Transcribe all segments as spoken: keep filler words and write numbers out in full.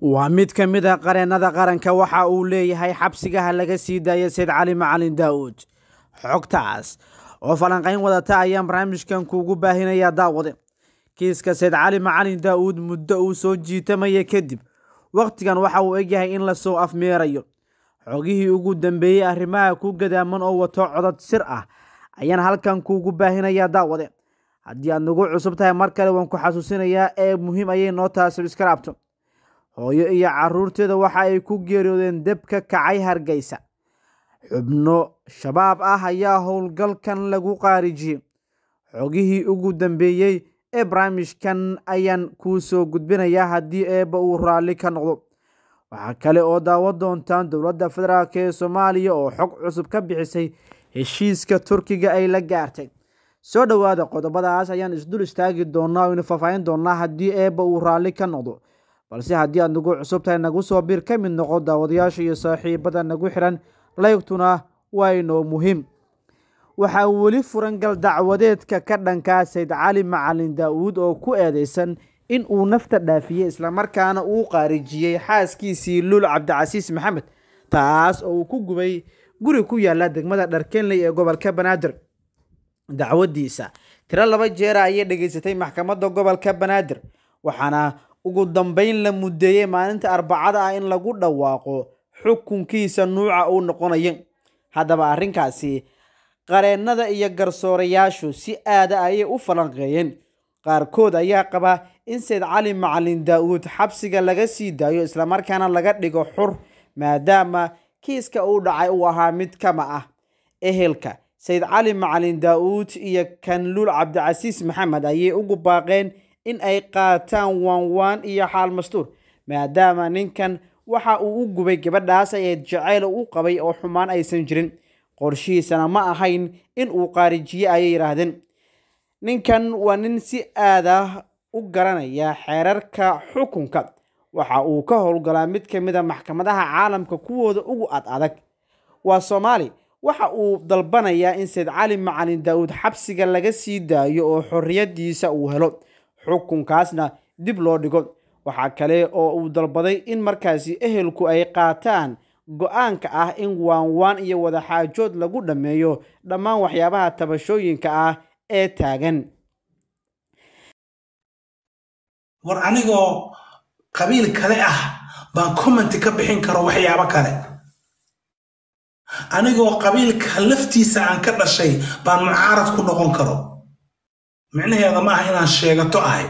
waa mid ka mid ah qareennada qaranka waxa uu leeyahay xabsigaha laga sii daayay Said Cali Macalin Daawud. Xogtaas oo falanqayn wadata ayaan barnaamijkan kuugu baahinaya daawade. Kiiska Said Cali Macalin Daawud muddo uu soo jiitamay kadib waqtigan waxa uu egyahay in la soo afmeerayo. Xogihii ugu dambeeyay arrimaha ku gadaaman oo wato codad sir ah ayaan halkan kuugu baahinaya daawade. haddii aad nagu cusub tahay mar kale waan ku xasuusinayaa ee muhiim ayay noo tahay subscribe. hooyo iyo caruurteeda waxa ay ku geeriyoodeen dab ka kacay Hargeysa. xubno shabaab ah ayaa howlgalkan lagu qaarijiyay. xogihii ugu dambeeyay ee barnaamijkan ayaan kuu soo gudbinayaa haddii eeba uu raalli ka noqdo. waxaa kale oo daawan doontaan dowladda federaalk ee Soomaaliya oo xog cusub ka bixisay heshiiska Turkiga ay la gaartay. soo dhawaada qodobadaas ayaan isdul istaagi doonaa oo faahfaahin doonaa haddii eeba uu raalli ka noqdo. balse haddii aad nagu cusub tahay nagu soo bir ka mid noqo daawadayaasha iyo saaxiibada nagu xiran laygtuna waa inoo muhiim. waxaa weli furan gal dacwadeedka ka dhanka Said Cali Macalin Daawud oo ku eedeysan in uu nafta dhaafiyay isla markaana uu qaarijiyay xaaskiisii Luul Cabdicasiis Maxamed, taas oo uu ku gubay guri ku yaala degmada Dharkenley ee gobolka Banaadir. dacwadiisa tiro laba jeer ayay dhageysatay maxkamadda gobolka Banaadir, waxaana ugu dambeyn la mudeeyay maalinta Arbacada ah in lagu dhawaaqo xukunkiisa nuuca uu noqonayo. haddaba arrinkaasi qareennada iyo garsoorayaashu si aad ah ayay u falanqeeyeen. qaarkood ayaa qaba in Said Cali Macalin Daawud xabsiga laga sii daayo isla markaana laga dhigo xur maadaama kiiska uu dhacay uu ahaa mid kama ah. ehelka Said Cali Macalin Daawud iyo kan Luul Cabdicasiis Maxamed ayay ugu baaqeen in ay qaataan waan waan iyo xaal mastuur maadaama ninkan waxa uu u gubay gabadhaas ay jacayl u qabay oo xumaan aysan jirin, qorshihiisana ma ahayn in uu qaarijiyo ayay yiraahdeen. ninkan waa nin si aad ah u garanaya xeerarka xukunka. waxa uu ka howlgalaa mid ka mid ah maxkamadaha caalamka kuwooda ugu ad adag. waa Soomaali. waxa uu dalbanayaa in Said Cali Macalin Daawud xabsiga laga sii daayo oo xorriyadiisa uu helo, xukunkaasna dib loo dhigo. waxa kale oo uu dalbaday in markaasi ehelku ay qaataan go'aanka ah in waan waan iyo wada xaajood lagu dhameeyo dhammaan waxyaabaha tabashooyinka ah ee taagan. war anigoo qabiil kale ah baan comment ka bixin karo waxyaabo kale. anigoo qabiilka laftiisa aan ka dhashay baan mucaarad ku noqon karo. micnaheeda ma aha inaan sheegato ahay.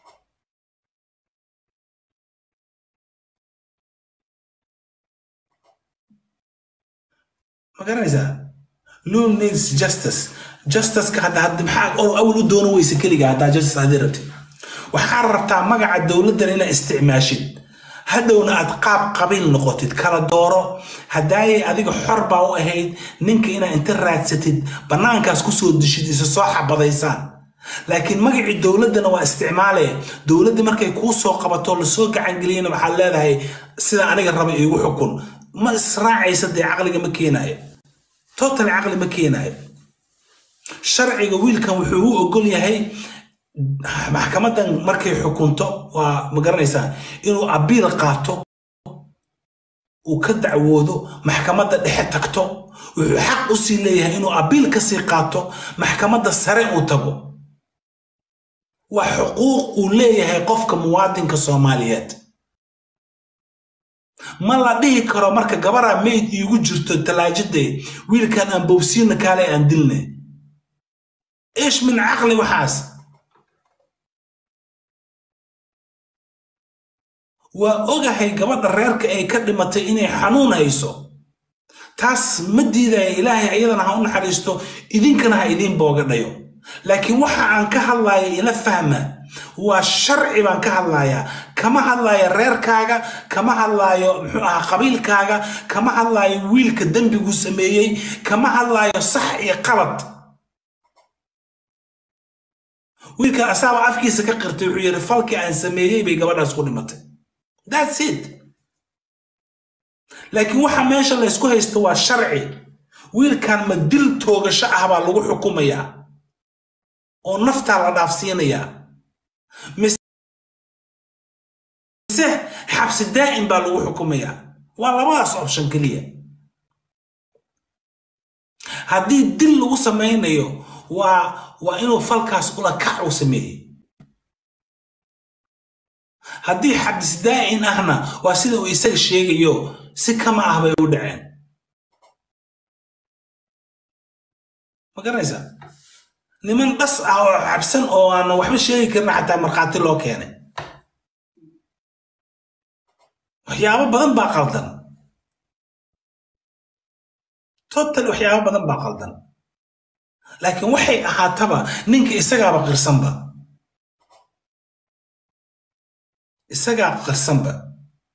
ma garanaysaa? Luul needs justice. justice ka hadda hadda maxaa oo awal u doono weyse keliga haddaa justice haddii rabtid. waxaa rabtaa magaca dowladdan inaad isticmaashid, hadhowna aad qaab qabiil noqotid. kala dooro. haddaayay adiga xor baa u ahayd ninka inaad inta raadsatid bannaankaas ku soo dishid isa soo xabadaysaan. laakiin magacii dowladdana waa isticmaale. dowladda markay kuu soo qabato lasoo gacangeliyana waxaad leedahay sida aniga raba iigu xukun. ma israacaysa dee caqliga ma keenayo. totally caqli ma keenayo. sharciga wiilkan wuxuu u ogol yahay maxkamadan markay xukunto waa ma garanaysaa inuu abiil qaato, uu ka dacwoodo, maxkamadda dhexe tagto. wuxuu xaq u sii leeyahay inuu abiil ka sii qaato, maxkamadda sare uu tago. waa xuquuq uu leeyahay qofka muwaadinka Soomaaliyeed. ma la dhihi karo marka gabaraa mayd iigu jirto talaajadee wiilkan aan bowsiina kaale aan dilne. ايش من عقلي وحاس. وأوجهي قبض الريرك أي كلمة إني حنون هيسو تاس مدي ذا إلهي أيضا هون حريستو إذن كان هايدين بوجديو. لكن وحى عن كهالله إلى فهمه والشرع عن كهالله كما هالله الرير كاجا كما هالله قبيل كاجا كما هالله ويل كدم بيجو سمية كما هالله صح غلط. wiilka asaaba afkiisa ka qirtay wuxuu yiri falki aan sameeyay bay gabadhaas ku dhimatay. That's it. laakiin waxa meesha la isku haysto waa sharci. wiilkan ma dil toogasho ah baa lagu xukumayaa oo nafta la dhaafsiinayaa mise حبس دائم بالو حكومية والله ما أصعب شنكلية هذه دل وسمينا يو و وإنه فالكاس ولا كعو سميه هذه حبس دائم أهنا واسيده ويسال الشيء يو سكة معه بيودعين ما قرنيسا لمن بس أو حبسن أو أنا وحب الشيء كنا حتى مرقات له كانه وحيابا بدن باقلدن توتال وحيابا بدن باقلدن لكن وحي أهاتبا نينك إساقا بقرسنبا إساقا بقرسنبا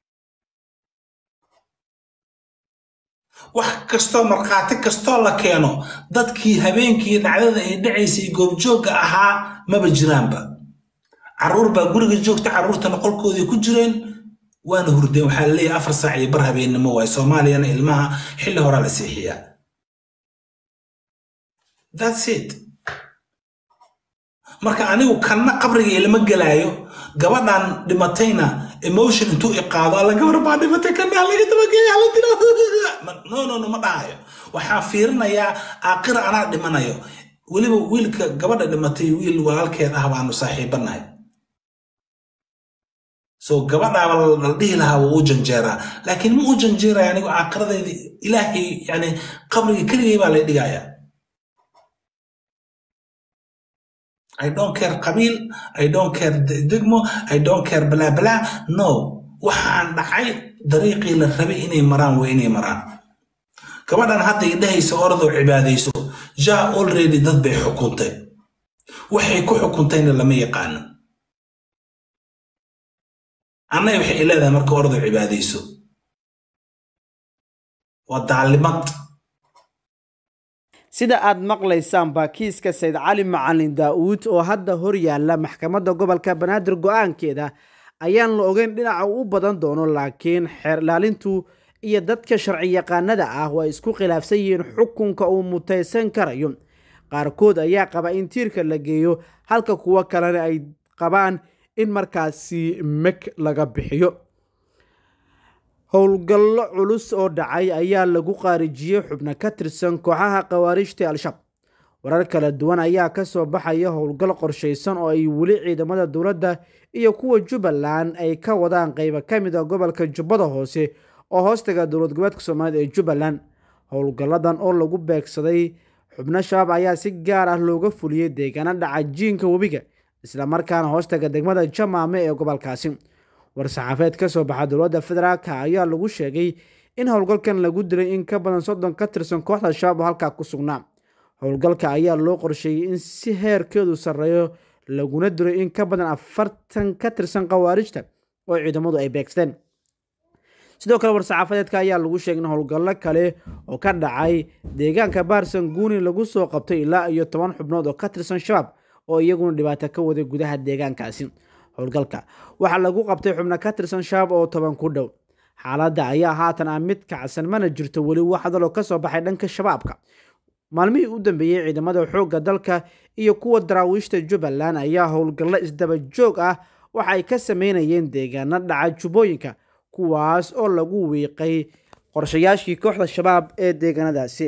wax kasto marqaati kasto la keeno dadkii habeenkii dhacdada ay dhacaysay goobjooga ahaa maba jiraanba caruur baa guriga joogta caruurtana qolkoodii ku jireen waana hurdeen waxa la leeyahay afar saac iyo bar habeenimo way Soomaaliyana ilmaha xilli hore la seexiyaa that's it marka anigu kanna qabriga ilma galaayo gabadhan dhimatayna emotion intuu iqaado la gabar baa dhimatay kana laga tabagay ala diro no no no ma dhahayo waxa fiirinayaa aakhir ana dhimanayo waliba wiilka gabadha dhimatay wiil walaalkeed ah baanu saaxiibanahay so gabadha la dhihi lahaa wuu janjeera laakiin ma uu janjeera anigu aakhiradeeda ilaahi yani qabriga kaliya baa la dhigaya I don't care qabil, I don't care digmo, I don't care blah blah. No, waxaan dhacay dariiqii la rabay inay maraan way inay maraan. Gabadhan hadda idahaysa ordo cibaadayso, jaa already dad bay xukuntay. Waxay ku xukuntayna lama yaqaan. Anay waxay ilaadaa marka ordo cibaadayso. Waa daalimad. sida aad maqlaysaan baa kiiska Sayd Cali Macalin Daawud oo hadda hor yaalla maxkamadda gobolka Banaadir go'aankeeda ayaan la ogeyn dhinaca u badan doono laakiin xeer ilaalintu iyo dadka sharci yaqaanada ah way isku khilaafsan yihiin xukunka uu mutaysan karayo qaarkood ayaa qaba in tiirka la geeyo halka kuwa kalena ay qabaan in markaasi mek laga bixiyo howlgallo culus oo dhacay ayaa lagu qaarijiyay xubno ka tirsan kooxaha khawaarijta al-shabaab warar kala duwan ayaa ka soo baxaya howlgal qorsheysan oo ay weli ciidamada dowladda iyo kuwa Jubbaland ay ka wadaan qayb ka mid ah gobolka Jubbada Hoose oo hoostaga dowlad goboleedka Soomaaliya ee Jubbaland howlgalladan oo lagu beegsaday xubno shabaab ayaa si gaar ah looga fuliyay deegaanada cajiinka webiga isla markaana hoostaga degmada Jamaame ee gobolkaasi war-saxaafeed ka soo baxa dowladda federaalka ayaa lagu sheegay in howlgalkan lagu dilay in ka badan soddon ka tirsan kooxda shabaab halka ku sugnaa howlgalka ayaa loo qorsheeyay in si heerkeedu sareeyo laguna dilay in ka badan afartan ka tirsan khawaarijta oo ciidamadu ay beegsadeen sidoo kale war-saxaafadeedka ayaa lagu sheegay in howlgallo kale oo ka dhacay deegaanka Baarsan Guuni lagu soo qabtay ilaa iyo toban xubnood oo ka tirsan shabaab oo iyaguna dhibaato ka waday gudaha deegaankaasi howlgalka waxa lagu qabtay xubno ka tirsan shabaab oo toban ku dhow xaaladda ayaa haatan ah mid kacsan mana jirto weli wax hadal ka soo baxay dhanka shabaabka maalmihii u dambeeyay ciidamada xoogga dalka iyo kuwa daraawiishta Jubbaland ayaa howlgallo isdaba joog ah waxa ay ka sameynayeen deegaanada dhaca Jubbooyinka kuwaas oo lagu wiiqay qorshayaashii kooxda shabaab ee deegaanadaasi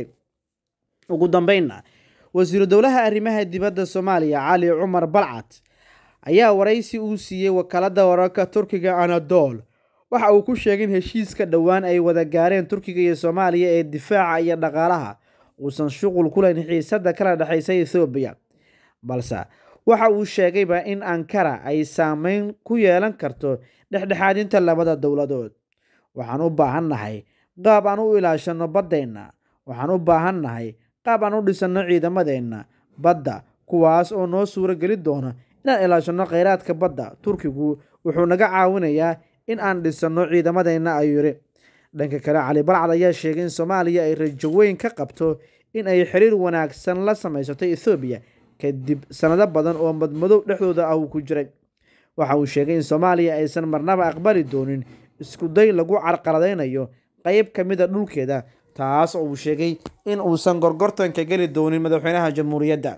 ugu dambeynna wasiir dowlaha arrimaha dibadda Soomaaliya Cali Cumar Balcad ayaa waraysi uu siiyay wakaaladda wararka Turkiga Anadolu waxa uu ku sheegay in heshiiska dhawaan ay wada gaareen Turkiga iyo Soomaaliya ee difaaca iyo dhaqaalaha uusan shuqul ku lahayn xiisadda kala dhaxaysa Itoobiya balse waxa uu sheegayba in Ankara ay saameyn ku yeelan karto dhexdhexaadinta labada dowladood waxaan u baahanahay qaab aan u ilaashano baddeena waxaan u baahanahay qaab aan u dhisano ciidamadeena badda kuwaas oo noo suura gali doona inaan ilaashano kheyraadka badda Turkigu wuxuu naga caawinayaa in aan dhisano ciidamadeena ayuu yiri dhanka kale Cali Balcad ayaa sheegay in Soomaaliya ay rajo weyn ka qabto in ay xiriir wanaagsan la samaysato Itoobiya kadib sanado badan oo madmadow dhexdooda ah ku jiray waxa uu sheegay in Soomaaliya aysan marnaba aqbali doonin isku day lagu carqaladeynayo qayb kamid ah dhulkeeda taas oo uu sheegay in uusan gorgortan ka gali doonin madaxweynaha jamhuuriyadda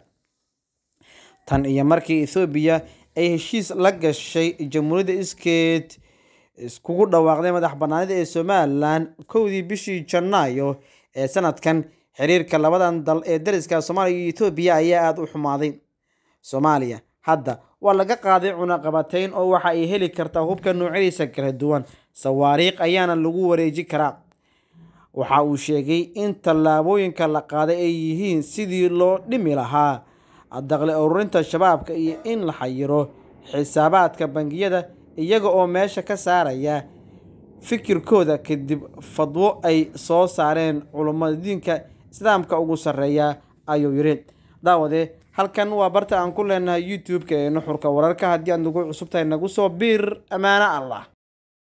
tan iyo markii Itoobiya ay heshiis la gashay jamhuuriyadda iskeed iskugu dhawaaqday madax bannaanida ee Somaliland kowdii bishii Janaayo ee sanadkan. Xiriirka labadan dal ee dariska Soomaaliya iyo Itoobiya ayaa aad u xumaaday. Soomaaliya hadda waa laga qaaday cunaqabatayn oo waxa ay heli kartaa hubka noocyadiisa kala duwan, sawaariikh ayaana lagu wareeji karaa. Waxa uu sheegay in tallaabooyinka la qaaday ay yihiin sidii loo dhimi lahaa dakhli ururinta shabaabka iyo in la xayiro xisaabaadka bangiyada, iyaga oo meesha ka saaraya fikirkooda kadib fadwo ay soo saareen culummada diinka islaamka ugu sarreeya, ayuu yiri. Daawade, halkan waa barta aan ku leenahay YouTube-ka ee Nuxurka Wararka. Haddii aad nagu cusub tahay nagu soo biir. Amaana Allah.